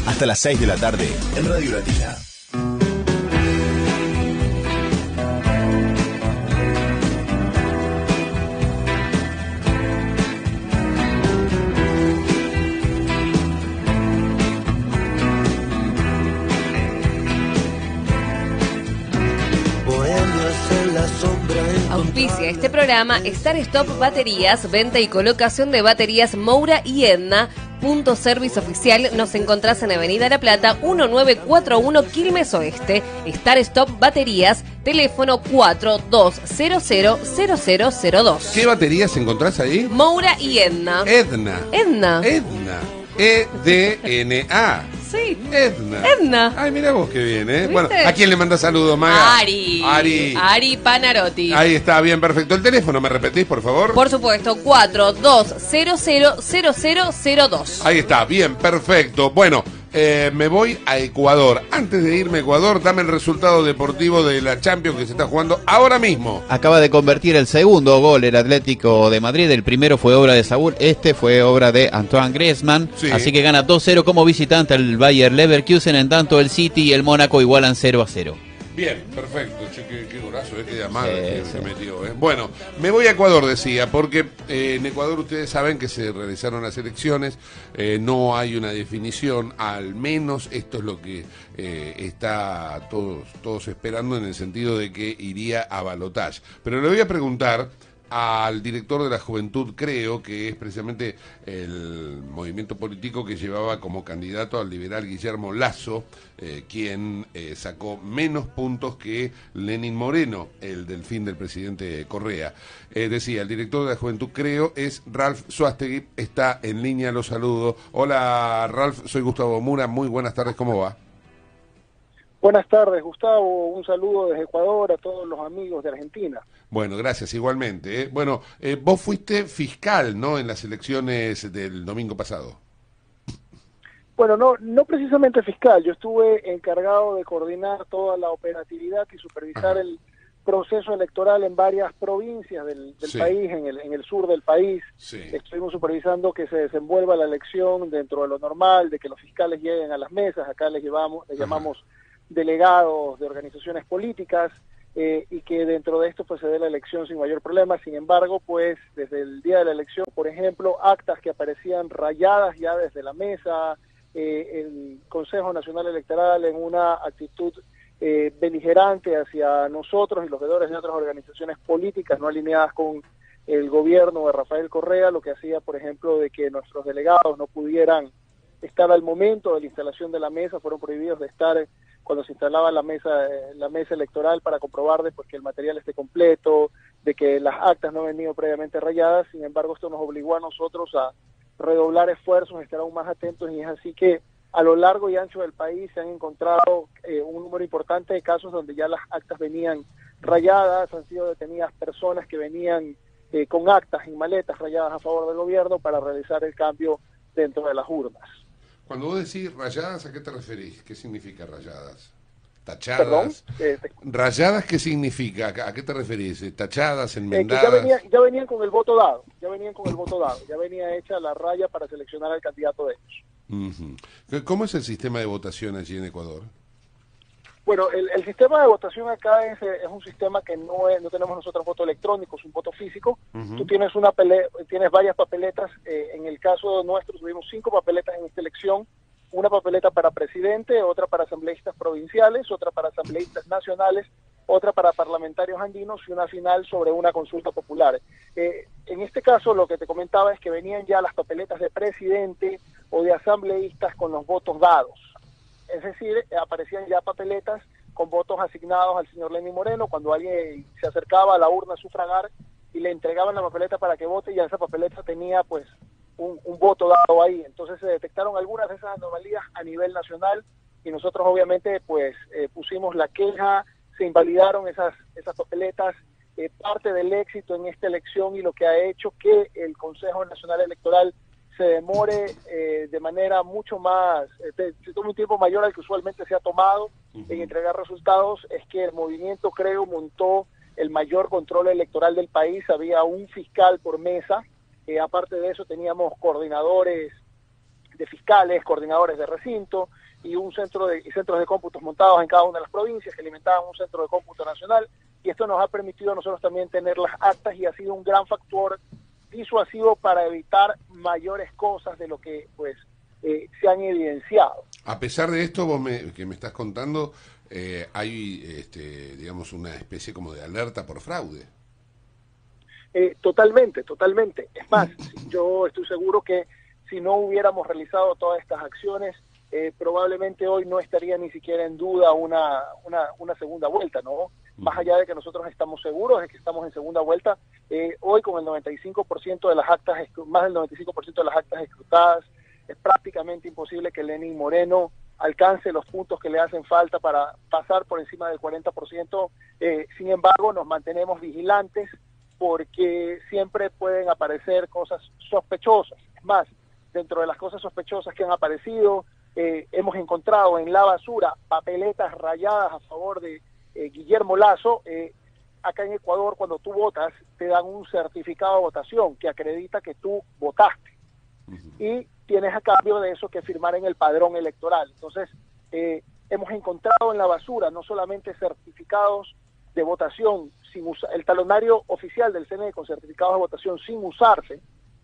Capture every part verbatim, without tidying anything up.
hasta las seis de la tarde en Radio Latina. Auspicia este programa Star Stop Baterías, venta y colocación de baterías Moura y Edna. Punto service oficial, nos encontrás en Avenida La Plata, mil novecientos cuarenta y uno, Quilmes Oeste. Star Stop Baterías, teléfono cuatro dos cero cero cero cero cero dos. ¿Qué baterías encontrás ahí? Moura y Edna. Edna. Edna. Edna. E D N A. Sí. Edna. Edna. Ay, mira vos qué bien, ¿eh? ¿Viste? Bueno, ¿a quién le manda saludos, Maga? Ari. Ari. Ari Panarotti. Ahí está, bien, perfecto. ¿El teléfono me repetís, por favor? Por supuesto, cuatro dos cero cero cero cero cero dos. Ahí está, bien, perfecto. Bueno, eh, me voy a Ecuador. Antes de irme a Ecuador, dame el resultado deportivo de la Champions que se está jugando ahora mismo. Acaba de convertir el segundo gol el Atlético de Madrid. El primero fue obra de Saúl, este fue obra de Antoine Griezmann. Sí. Así que gana dos cero como visitante el Bayer Leverkusen. En tanto el City y el Mónaco igualan cero a cero. Bien, perfecto. Che, qué, qué golazo, eh, qué llamada Sí, que sí. se metió. Eh. Bueno, me voy a Ecuador, decía, porque eh, en Ecuador ustedes saben que se realizaron las elecciones, eh, no hay una definición, al menos esto es lo que eh, está todos, todos esperando en el sentido de que iría a balotaje. Pero le voy a preguntar al director de la Juventud, creo que es precisamente el movimiento político que llevaba como candidato al liberal Guillermo Lasso, eh, quien eh, sacó menos puntos que Lenín Moreno, el del fin del presidente Correa. Eh, decía, el director de la Juventud, creo, es Ralph Suástegui, está en línea, lo saludo. Hola Ralph, soy Gustavo Mura, muy buenas tardes, ¿cómo va? Buenas tardes, Gustavo. Un saludo desde Ecuador a todos los amigos de Argentina. Bueno, gracias, igualmente. ¿eh? Bueno, eh, vos fuiste fiscal, ¿no?, en las elecciones del domingo pasado. Bueno, no, no precisamente fiscal. Yo estuve encargado de coordinar toda la operatividad y supervisar Ajá. el proceso electoral en varias provincias del, del sí. país, en el, en el sur del país. Sí. Estuvimos supervisando que se desenvuelva la elección dentro de lo normal, de que los fiscales lleguen a las mesas. Acá les, llevamos, les llamamos delegados de organizaciones políticas, eh, y que dentro de esto pues se dé la elección sin mayor problema. Sin embargo, pues desde el día de la elección, por ejemplo, actas que aparecían rayadas ya desde la mesa, eh, el Consejo Nacional Electoral en una actitud eh, beligerante hacia nosotros y los veedores de otras organizaciones políticas no alineadas con el gobierno de Rafael Correa, lo que hacía, por ejemplo, de que nuestros delegados no pudieran estar al momento de la instalación de la mesa, fueron prohibidos de estar cuando se instalaba la mesa la mesa electoral para comprobar de pues, que el material esté completo, de que las actas no han venido previamente rayadas. Sin embargo, esto nos obligó a nosotros a redoblar esfuerzos, estar aún más atentos, y es así que a lo largo y ancho del país se han encontrado eh, un número importante de casos donde ya las actas venían rayadas, han sido detenidas personas que venían eh, con actas en maletas rayadas a favor del gobierno para realizar el cambio dentro de las urnas. Cuando vos decís rayadas, ¿a qué te referís? ¿Qué significa rayadas? ¿Tachadas? Eh, te... ¿Rayadas qué significa? ¿A qué te referís? ¿Tachadas, enmendadas? Eh, que ya, venía, ya venían con el voto dado, ya venían con el voto dado, ya venía hecha la raya para seleccionar al candidato de ellos. Uh-huh. ¿Cómo es el sistema de votación allí en Ecuador? Bueno, el, el sistema de votación acá es, es un sistema que no es, no tenemos nosotros voto electrónico, es un voto físico. Uh-huh. Tú tienes una pele, tienes varias papeletas. Eh, en el caso nuestro tuvimos cinco papeletas en esta elección: una papeleta para presidente, otra para asambleístas provinciales, otra para asambleístas nacionales, otra para parlamentarios andinos y una final sobre una consulta popular. Eh, en este caso lo que te comentaba es que venían ya las papeletas de presidente o de asambleístas con los votos dados. Es decir, aparecían ya papeletas con votos asignados al señor Lenín Moreno. Cuando alguien se acercaba a la urna a sufragar y le entregaban la papeleta para que vote, ya esa papeleta tenía pues un, un voto dado ahí. Entonces se detectaron algunas de esas anomalías a nivel nacional y nosotros obviamente pues eh, pusimos la queja, se invalidaron esas, esas papeletas. Eh, parte del éxito en esta elección y lo que ha hecho que el Consejo Nacional Electoral se demore eh, de manera mucho más, eh, se toma un tiempo mayor al que usualmente se ha tomado uh-huh. en entregar resultados, es que el movimiento, creo, montó el mayor control electoral del país. Había un fiscal por mesa, eh, aparte de eso teníamos coordinadores de fiscales, coordinadores de recinto y un centro de y centros de cómputos montados en cada una de las provincias que alimentaban un centro de cómputo nacional, y esto nos ha permitido a nosotros también tener las actas y ha sido un gran factor disuasivo para evitar mayores cosas de lo que pues eh, se han evidenciado. A pesar de esto, vos me, que me estás contando, eh, hay, este, digamos, una especie como de alerta por fraude. Eh, totalmente, totalmente. Es más, yo estoy seguro que si no hubiéramos realizado todas estas acciones, eh, probablemente hoy no estaría ni siquiera en duda una, una, una segunda vuelta, ¿no? Más allá de que nosotros estamos seguros de que estamos en segunda vuelta, eh, hoy con el noventa y cinco por ciento de las actas, más del noventa y cinco por ciento de las actas escrutadas, es prácticamente imposible que Lenín Moreno alcance los puntos que le hacen falta para pasar por encima del cuarenta por ciento. Eh, sin embargo, nos mantenemos vigilantes porque siempre pueden aparecer cosas sospechosas. Es más, dentro de las cosas sospechosas que han aparecido, eh, hemos encontrado en la basura papeletas rayadas a favor de eh, Guillermo Lasso. Eh, acá en Ecuador, cuando tú votas, te dan un certificado de votación que acredita que tú votaste. Y tienes a cambio de eso que firmar en el padrón electoral. Entonces, eh, hemos encontrado en la basura no solamente certificados de votación, sin usa, el talonario oficial del C N E con certificados de votación sin usarse,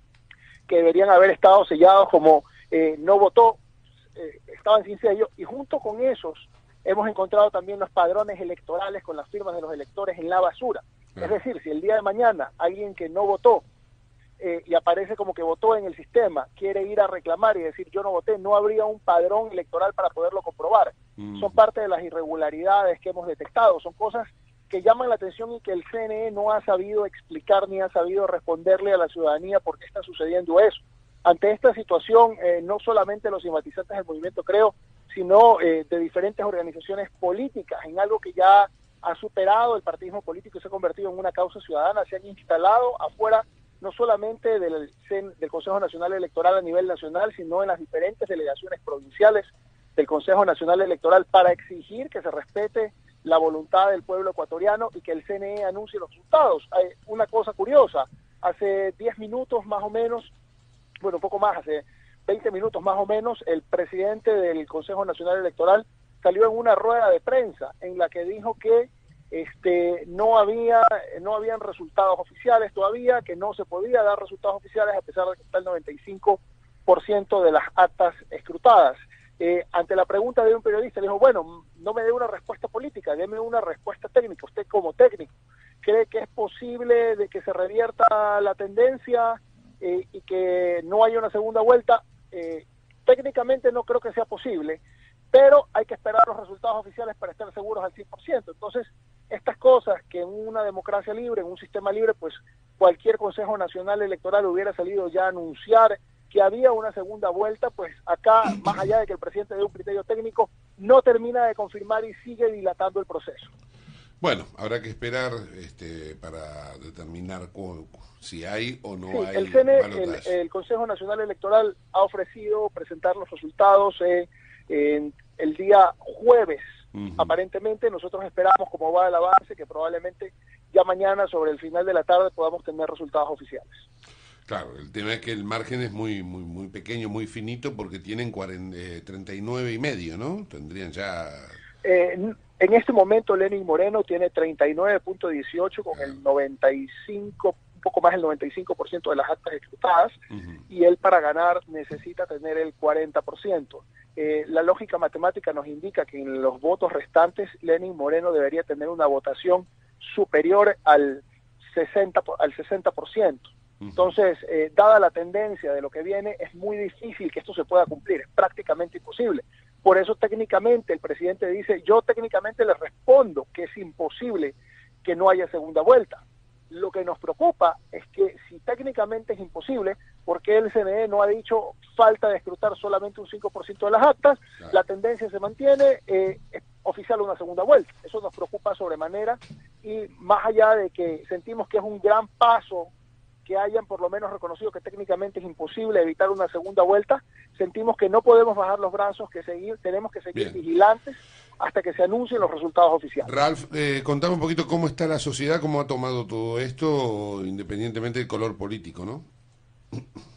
que deberían haber estado sellados como eh, no votó, eh, estaban sin sello, y junto con esos hemos encontrado también los padrones electorales con las firmas de los electores en la basura. Es decir, si el día de mañana alguien que no votó Eh, y aparece como que votó en el sistema, quiere ir a reclamar y decir yo no voté, no habría un padrón electoral para poderlo comprobar. Mm. Son parte de las irregularidades que hemos detectado, son cosas que llaman la atención y que el C N E no ha sabido explicar ni ha sabido responderle a la ciudadanía por qué está sucediendo eso. Ante esta situación, eh, no solamente los simpatizantes del movimiento Creo, sino eh, de diferentes organizaciones políticas, en algo que ya ha superado el partidismo político y se ha convertido en una causa ciudadana, se han instalado afuera no solamente del, del Consejo Nacional Electoral a nivel nacional, sino en las diferentes delegaciones provinciales del Consejo Nacional Electoral para exigir que se respete la voluntad del pueblo ecuatoriano y que el C N E anuncie los resultados. Hay una cosa curiosa, hace diez minutos más o menos, bueno, un poco más, hace veinte minutos más o menos, el presidente del Consejo Nacional Electoral salió en una rueda de prensa en la que dijo que Este, no había no habían resultados oficiales todavía, que no se podía dar resultados oficiales a pesar de que está el noventa y cinco por ciento de las actas escrutadas. Eh, ante la pregunta de un periodista, le dijo, bueno, no me dé una respuesta política, déme una respuesta técnica. Usted como técnico, ¿cree que es posible de que se revierta la tendencia eh, y que no haya una segunda vuelta? Eh, técnicamente no creo que sea posible, pero hay que esperar los resultados oficiales para estar seguros al cien por ciento. Entonces, estas cosas que en una democracia libre, en un sistema libre, pues cualquier Consejo Nacional Electoral hubiera salido ya a anunciar que había una segunda vuelta, pues acá, más allá de que el presidente dé un criterio técnico, no termina de confirmar y sigue dilatando el proceso. Bueno, habrá que esperar este, para determinar cu- si hay o no sí, hay el C N E, el, balotaje. el Consejo Nacional Electoral ha ofrecido presentar los resultados eh, en el día jueves. Uh-huh. Aparentemente nosotros esperamos, como va el avance, que probablemente ya mañana sobre el final de la tarde podamos tener resultados oficiales. Claro, el tema es que el margen es muy muy muy pequeño, muy finito, porque tienen cuarenta, eh, treinta y nueve y medio, ¿no? Tendrían ya... Eh, en este momento Lenín Moreno tiene treinta y nueve punto dieciocho con ah. el noventa y cinco, un poco más del noventa y cinco por ciento de las actas escrutadas, uh-huh. y él para ganar necesita tener el cuarenta por ciento. Eh, la lógica matemática nos indica que en los votos restantes Lenín Moreno debería tener una votación superior al sesenta por, al sesenta por ciento. Uh-huh. Entonces, eh, dada la tendencia de lo que viene, es muy difícil que esto se pueda cumplir, es prácticamente imposible. Por eso técnicamente el presidente dice, yo técnicamente le respondo que es imposible que no haya segunda vuelta. Lo que nos preocupa es que si técnicamente es imposible, ¿por qué el C N E no ha dicho falta de escrutar solamente un cinco por ciento de las actas? Claro. La tendencia se mantiene, eh, es oficial una segunda vuelta. Eso nos preocupa sobremanera y más allá de que sentimos que es un gran paso que hayan por lo menos reconocido que técnicamente es imposible evitar una segunda vuelta, sentimos que no podemos bajar los brazos, que seguir, tenemos que seguir Bien. vigilantes hasta que se anuncien los resultados oficiales. Ralph, eh, contame un poquito cómo está la sociedad, cómo ha tomado todo esto, independientemente del color político, ¿no?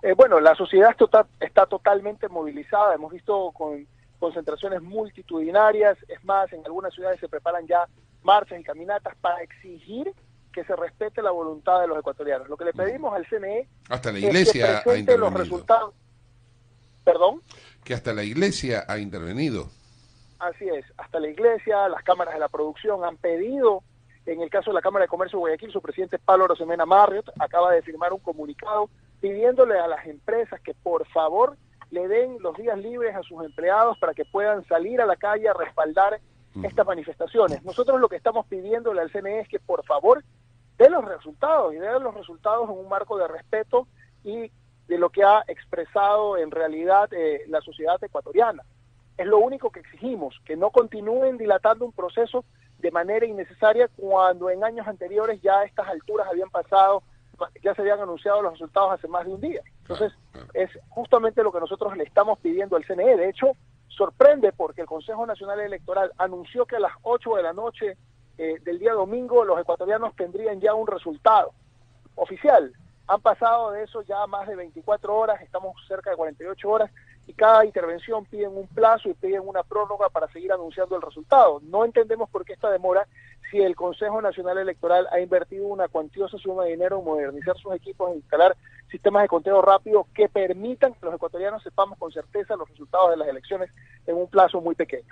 Eh, bueno, la sociedad está, está totalmente movilizada, hemos visto con concentraciones multitudinarias, es más, en algunas ciudades se preparan ya marchas y caminatas para exigir que se respete la voluntad de los ecuatorianos. Lo que le pedimos al C N E hasta la es iglesia que ha presente los intervenido. resultados. ¿Perdón? Que hasta la iglesia ha intervenido. Así es, hasta la iglesia, las cámaras de la producción han pedido, en el caso de la Cámara de Comercio de Guayaquil, su presidente Pablo Rosemena Marriott acaba de firmar un comunicado pidiéndole a las empresas que por favor le den los días libres a sus empleados para que puedan salir a la calle a respaldar estas manifestaciones. Nosotros lo que estamos pidiéndole al C N E es que por favor dé los resultados y dé los resultados en un marco de respeto y de lo que ha expresado en realidad eh, la sociedad ecuatoriana. Es lo único que exigimos, que no continúen dilatando un proceso de manera innecesaria cuando en años anteriores ya a estas alturas habían pasado, ya se habían anunciado los resultados hace más de un día. Entonces, es justamente lo que nosotros le estamos pidiendo al C N E. De hecho, sorprende porque el Consejo Nacional Electoral anunció que a las ocho de la noche eh, del día domingo los ecuatorianos tendrían ya un resultado oficial. Han pasado de eso ya más de veinticuatro horas, estamos cerca de cuarenta y ocho horas, y cada intervención piden un plazo y piden una prórroga para seguir anunciando el resultado. No entendemos por qué esta demora si el Consejo Nacional Electoral ha invertido una cuantiosa suma de dinero en modernizar sus equipos e instalar sistemas de conteo rápido que permitan que los ecuatorianos sepamos con certeza los resultados de las elecciones en un plazo muy pequeño.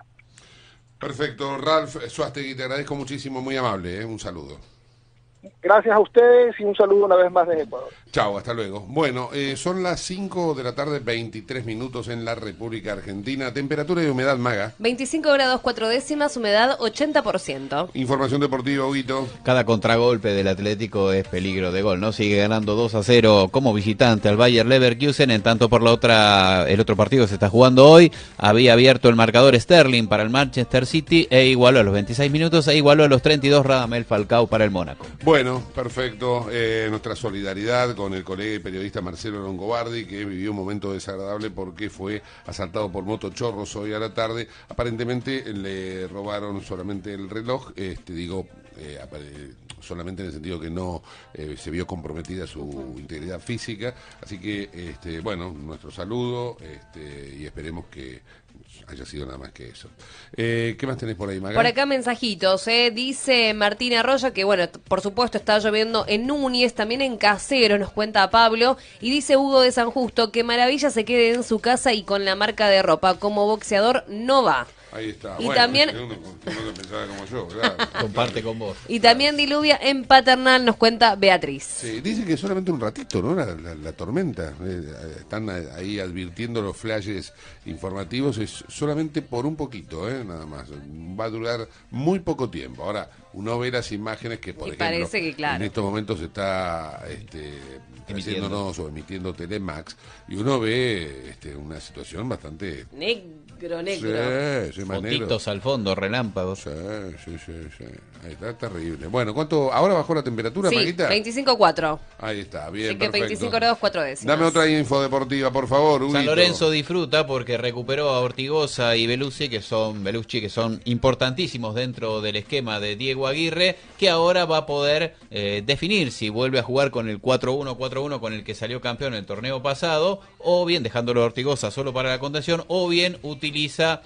Perfecto, Ralph Suástegui, te agradezco muchísimo, muy amable, ¿eh? Un saludo. Gracias a ustedes y un saludo una vez más desde Ecuador. Chao, hasta luego. Bueno, eh, son las cinco de la tarde, veintitrés minutos en la República Argentina. Temperatura y humedad, Maga. veinticinco grados cuatro décimas, humedad ochenta por ciento. Información deportiva, Huguito. Cada contragolpe del Atlético es peligro de gol, ¿no? Sigue ganando dos a cero como visitante al Bayer Leverkusen, en tanto por la otra, el otro partido que se está jugando hoy, había abierto el marcador Sterling para el Manchester City e igualó a los veintiséis minutos e igualó a los treinta y dos Radamel Falcao para el Mónaco. Bueno, perfecto. Eh, nuestra solidaridad con el colega y periodista Marcelo Longobardi, que vivió un momento desagradable porque fue asaltado por motochorros hoy a la tarde. Aparentemente le robaron solamente el reloj, este digo, eh, solamente en el sentido que no eh, se vio comprometida su integridad física. Así que, este, bueno, nuestro saludo este, y esperemos que haya sido nada más que eso. Eh, ¿Qué más tenés por ahí, Maga? Por acá mensajitos, eh. Dice Martín Arroyo que, bueno, por supuesto está lloviendo en Núñez, también en Caseros, nos cuenta Pablo, y dice Hugo de San Justo que Maravilla se quede en su casa y con la marca de ropa, como boxeador no va. Ahí está. Y bueno, también uno, uno que pensaba como yo, claro. Comparte con vos. Y también diluvia en Paternal, nos cuenta Beatriz. Sí, dice que solamente un ratito, ¿no? La, la, la tormenta. Eh, están ahí advirtiendo los flashes informativos, es solamente por un poquito, ¿eh? Nada más. Va a durar muy poco tiempo. Ahora, uno ve las imágenes que, por Y ejemplo, parece que, claro, en estos momentos está este, emitiéndonos o emitiendo Telemax, y uno ve este, una situación bastante... Negro, negro. Sí, sí, más negro. Fotitos al fondo, relámpagos. Sí, sí, sí, sí. Ahí está, terrible. Bueno, ¿cuánto? ¿Ahora bajó la temperatura, Sí, Maguita? veinticinco punto cuatro. Ahí está, bien, Así que perfecto. veinticinco grados cuatro décimas. Dame otra info deportiva, por favor, Huguito. San Lorenzo disfruta porque recuperó a Ortigosa y Belucci, que son Belucci, que son importantísimos dentro del esquema de Diego Aguirre, que ahora va a poder eh, definir si vuelve a jugar con el cuatro uno cuatro uno con el que salió campeón en el torneo pasado, o bien dejándolo a Ortigosa solo para la contención, o bien utiliza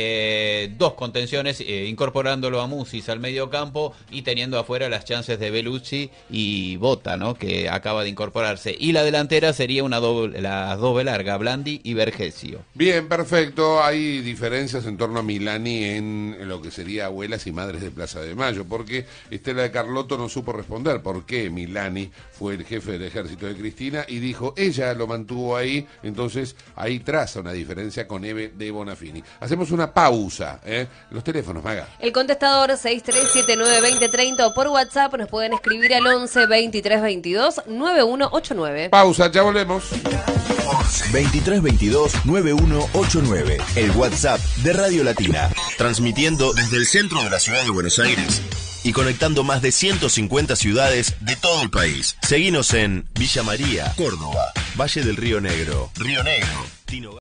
Eh, dos contenciones, eh, incorporándolo a Musis al medio campo y teniendo afuera las chances de Belucci y Bota, ¿no? Que acaba de incorporarse. Y la delantera sería una doble, la doble larga, Blandi y Vergesio. Bien, perfecto. Hay diferencias en torno a Milani en lo que sería abuelas y madres de Plaza de Mayo, porque Estela de Carlotto no supo responder por qué Milani fue el jefe del ejército de Cristina y dijo, ella lo mantuvo ahí, entonces ahí traza una diferencia con Eve de Bonafini. Hacemos una pausa, ¿eh? Los teléfonos, Maga. El contestador seis tres siete nueve dos cero tres cero o por WhatsApp nos pueden escribir al once veintitrés veintidós noventa y uno ochenta y nueve. Pausa, ya volvemos. veintitrés veintidós noventa y uno ochenta y nueve, el WhatsApp de Radio Latina, transmitiendo desde el centro de la ciudad de Buenos Aires y conectando más de ciento cincuenta ciudades de todo el país. Seguinos en Villa María, Córdoba, Valle del Río Negro, Río Negro, Tino